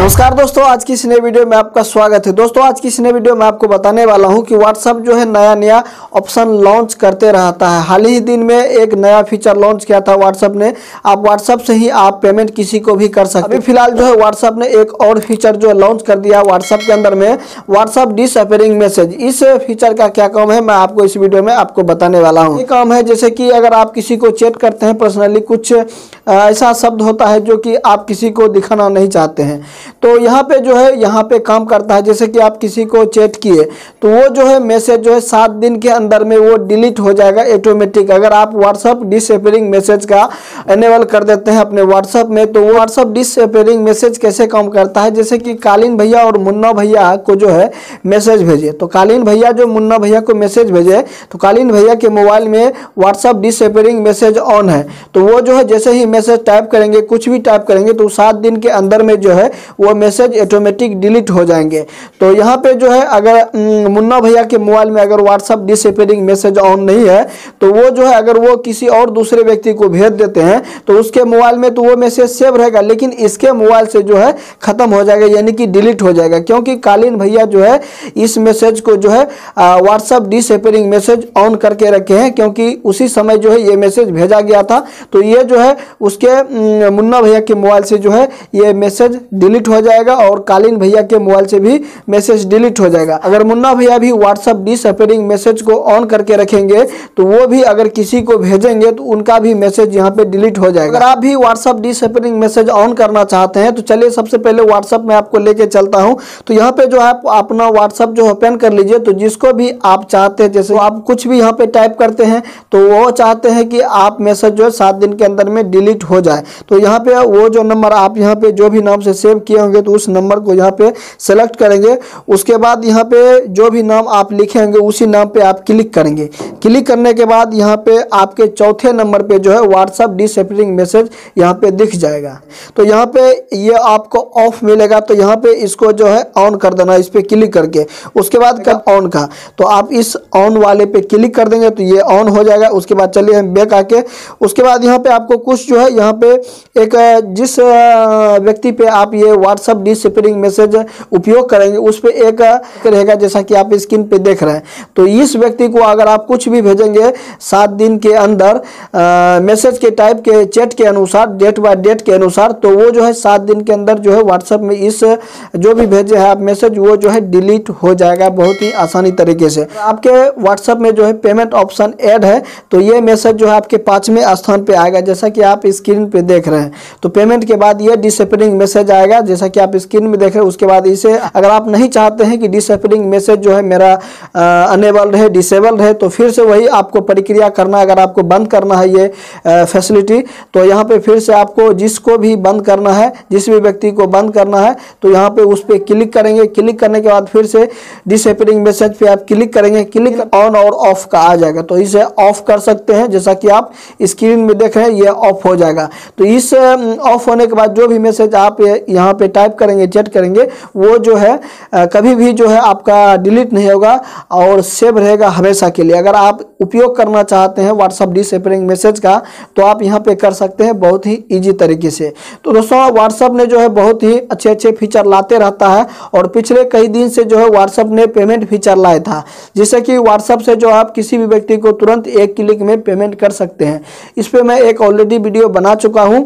नमस्कार दोस्तों, आज की इस नए वीडियो में आपका स्वागत है। दोस्तों आज की इस नए वीडियो में आपको बताने वाला हूं कि व्हाट्सएप जो है नया ऑप्शन लॉन्च करते रहता है। हाल ही दिन में एक नया फीचर लॉन्च किया था व्हाट्सएप ने। आप व्हाट्सएप से ही आप पेमेंट किसी को भी कर सकते हैं। अभी फिलहाल जो है व्हाट्सएप ने एक और फीचर जो लॉन्च कर दिया व्हाट्सएप के अंदर में, व्हाट्सएप डिसअपीयरिंग मैसेज। इस फीचर का क्या काम है मैं आपको इस वीडियो में आपको बताने वाला हूँ। ये काम है जैसे कि अगर आप किसी को चैट करते हैं पर्सनली, कुछ ऐसा शब्द होता है जो कि आप किसी को दिखाना नहीं चाहते हैं, तो यहाँ पे जो है यहाँ पे काम करता है। जैसे कि आप किसी को चैट किए तो वो जो है मैसेज जो है 7 दिन के अंदर में वो डिलीट हो जाएगा ऑटोमेटिक। अगर आप व्हाट्सएप डिसअपीयरिंग मैसेज का इनेबल कर देते हैं अपने व्हाट्सएप में, तो वो व्हाट्सएप डिसअपीयरिंग मैसेज कैसे काम करता है। जैसे कि कालीन भैया और मुन्ना भैया को जो है मैसेज भेजे, तो कालीन भैया जो मुन्ना भैया को मैसेज भेजे तो कालीन भैया के मोबाइल में व्हाट्सएप डिसअपीयरिंग मैसेज ऑन है, तो वो जो है जैसे ही मैसेज टाइप करेंगे, कुछ भी टाइप करेंगे, तो 7 दिन के अंदर में जो है वो मैसेज ऑटोमेटिक डिलीट हो जाएंगे। तो यहाँ पे जो है अगर मुन्ना भैया के मोबाइल में अगर व्हाट्सएप डिसअपीयरिंग मैसेज ऑन नहीं है, तो वो जो है अगर वो किसी और दूसरे व्यक्ति को भेज देते हैं तो उसके मोबाइल में तो वो मैसेज सेव रहेगा, लेकिन इसके मोबाइल से जो है खत्म हो जाएगा, यानी कि डिलीट हो जाएगा। क्योंकि कालीन भैया जो है इस मैसेज को जो है व्हाट्सएप डिसअपीयरिंग मैसेज ऑन करके रखे हैं, क्योंकि उसी समय जो है ये मैसेज भेजा गया था। तो ये जो है उसके मुन्ना भैया के मोबाइल से जो है ये मैसेज डिलीट हो जाएगा और कालीन भैया के मोबाइल से भी मैसेज डिलीट हो जाएगा। अगर मुन्ना भैया भी व्हाट्सएप डिसअपीयरिंग मैसेज को ऑन करके रखेंगे तो वो भी अगर किसी को भेजेंगे तो उनका भी मैसेज यहाँ पे डिलीट हो जाएगा। अगर आप भी व्हाट्सएप डिसअपीयरिंग मैसेज ऑन करना चाहते हैं तो चलिए सबसे पहले व्हाट्सएप में आपको लेके चलता हूँ। तो यहाँ पे जो है अपना व्हाट्सएप जो ओपन कर लीजिए। तो जिसको भी आप चाहते हैं, जैसे आप कुछ भी यहाँ पे टाइप करते हैं तो वो चाहते हैं कि आप मैसेज जो है 7 दिन के अंदर में डिलीट हो जाए, तो यहाँ पे वो जो नंबर आप यहाँ पे जो भी नाम से सेव किए होंगे तो उस नंबर को यहाँ पे सेलेक्ट करेंगे। उसके बाद यहाँ पे जो भी नाम आप लिखेंगे उसी नाम पे आप क्लिक करेंगे। क्लिक करने के बाद यहाँ पे आपके चौथे नंबर पे जो है व्हाट्सएप डिसअपीयरिंग मैसेज यहाँ पे दिख जाएगा। तो यहाँ पे ये आपको ऑफ मिलेगा, तो यहाँ पे इसको जो है ऑन कर देना, इस पे क्लिक करके। उसके बाद ऑन का तो आप इस ऑन वाले पे क्लिक कर देंगे तो ये ऑन हो जाएगा। उसके बाद चलिए हम बैक आके उसके बाद यहाँ पे आपको कुछ जो है यहाँ पे एक जिस व्यक्ति पे आप ये व्हाट्सएप डिसअपीयरिंग मैसेज उपयोग करेंगे उस पे एक रहेगा, जैसा कि आप स्क्रीन पे देख रहे हैं। तो इस व्यक्ति को अगर आप कुछ भी भेजेंगे 7 दिन के अंदर मैसेज के टाइप के चैट के अनुसार, डेट बाय डेट के अनुसार, तो वो जो है 7 दिन के अंदर जो है व्हाट्सएप में इस जो भी भेजे हैं आप मैसेज वो जो है डिलीट हो जाएगा बहुत ही आसानी तरीके से। आपके व्हाट्सएप में जो है पेमेंट ऑप्शन ऐड है, तो ये मैसेज जो है आपके 5वें स्थान पे आएगा, जैसा कि आप स्क्रीन पे देख रहे हैं। तो पेमेंट के बाद ये डिसअपीयरिंग मैसेज आएगा, जैसा कि आप स्क्रीन में देख रहे हैं। उसके बाद इसे अगर आप नहीं चाहते हैं कि डिसअपीयरिंग मैसेज जो है मेरा अनेबल रहे, डिसेबल रहे, तो फिर से वही आपको प्रक्रिया करना। अगर आपको बंद करना है ये फैसिलिटी, तो यहाँ पे फिर से आपको जिसको भी बंद करना है, जिस भी व्यक्ति को बंद करना है, तो यहाँ पे उस पर क्लिक करेंगे। क्लिक करने के बाद फिर से डिसअपीयरिंग मैसेज पे आप क्लिक करेंगे, क्लिक ऑन और ऑफ का आ जाएगा, तो इसे ऑफ कर सकते हैं। जैसा कि आप स्क्रीन में देख रहे हैं ये ऑफ हो जाएगा। तो इस ऑफ होने के बाद जो भी मैसेज आप यहाँ पे टाइप करेंगे, चैट करेंगे, वो जो है कभी भी जो है आपका डिलीट नहीं होगा और सेव रहेगा हमेशा के लिए। अगर आप उपयोग करना चाहते हैं व्हाट्सएप डिसअपीयरिंग मैसेज का तो आप यहाँ पे कर सकते हैं बहुत ही इजी तरीके से। तो दोस्तों व्हाट्सएप ने जो है बहुत ही अच्छे फीचर लाते रहता है, और पिछले कई दिन से जो है व्हाट्सएप ने पेमेंट फीचर लाया था, जिससे कि व्हाट्सएप से जो आप किसी भी व्यक्ति को तुरंत एक क्लिक में पेमेंट कर सकते हैं। इस पर मैं एक ऑलरेडी वीडियो बना चुका हूँ,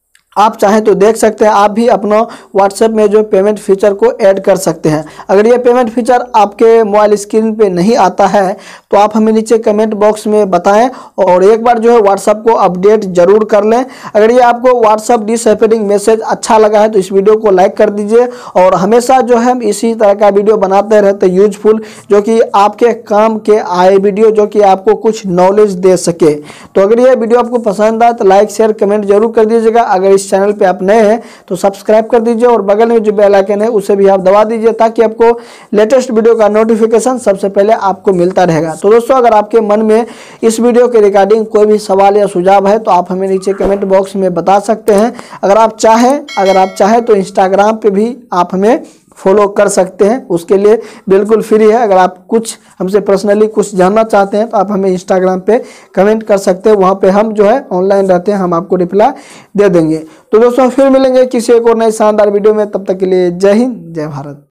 आप चाहें तो देख सकते हैं। आप भी अपना व्हाट्सएप में जो पेमेंट फीचर को ऐड कर सकते हैं। अगर ये पेमेंट फीचर आपके मोबाइल स्क्रीन पे नहीं आता है तो आप हमें नीचे कमेंट बॉक्स में बताएं, और एक बार जो है व्हाट्सएप को अपडेट जरूर कर लें। अगर ये आपको व्हाट्सएप डिसअपीयरिंग मैसेज अच्छा लगा है तो इस वीडियो को लाइक कर दीजिए, और हमेशा जो है इसी तरह का वीडियो बनाते रहते यूजफुल, जो कि आपके काम के आए वीडियो, जो कि आपको कुछ नॉलेज दे सके। तो अगर ये वीडियो आपको पसंद आए तो लाइक शेयर कमेंट जरूर कर दीजिएगा। अगर इस चैनल पे आप नए हैं तो सब्सक्राइब कर दीजिए, और बगल में जो बेल आइकन है उसे भी आप दबा दीजिए, ताकि आपको लेटेस्ट वीडियो का नोटिफिकेशन सबसे पहले आपको मिलता रहेगा। तो दोस्तों अगर आपके मन में इस वीडियो के रिगार्डिंग कोई भी सवाल या सुझाव है तो आप हमें नीचे कमेंट बॉक्स में बता सकते हैं। अगर आप चाहें तो इंस्टाग्राम पे भी आप हमें फॉलो कर सकते हैं। उसके लिए बिल्कुल फ्री है। अगर आप कुछ हमसे पर्सनली कुछ जानना चाहते हैं तो आप हमें इंस्टाग्राम पे कमेंट कर सकते हैं, वहाँ पे हम जो है ऑनलाइन रहते हैं, हम आपको रिप्लाई दे देंगे। तो दोस्तों फिर मिलेंगे किसी एक और नए शानदार वीडियो में, तब तक के लिए जय हिंद जय भारत।